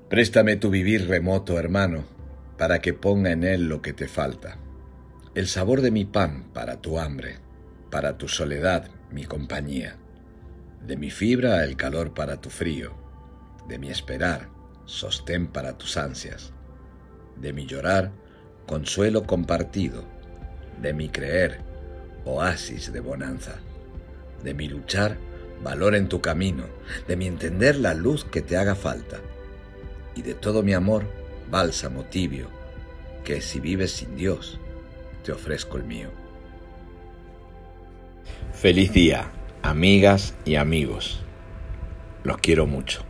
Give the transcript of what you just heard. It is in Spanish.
Préstame tu vivir remoto, hermano, para que ponga en él lo que te falta. El sabor de mi pan para tu hambre, para tu soledad mi compañía. De mi fibra el calor para tu frío, de mi esperar sostén para tus ansias. De mi llorar consuelo compartido, de mi creer oasis de bonanza. De mi luchar valor en tu camino, de mi entender la luz que te haga falta. Y de todo mi amor, bálsamo tibio, que si vives sin Dios, te ofrezco el mío. Feliz día, amigas y amigos. Los quiero mucho.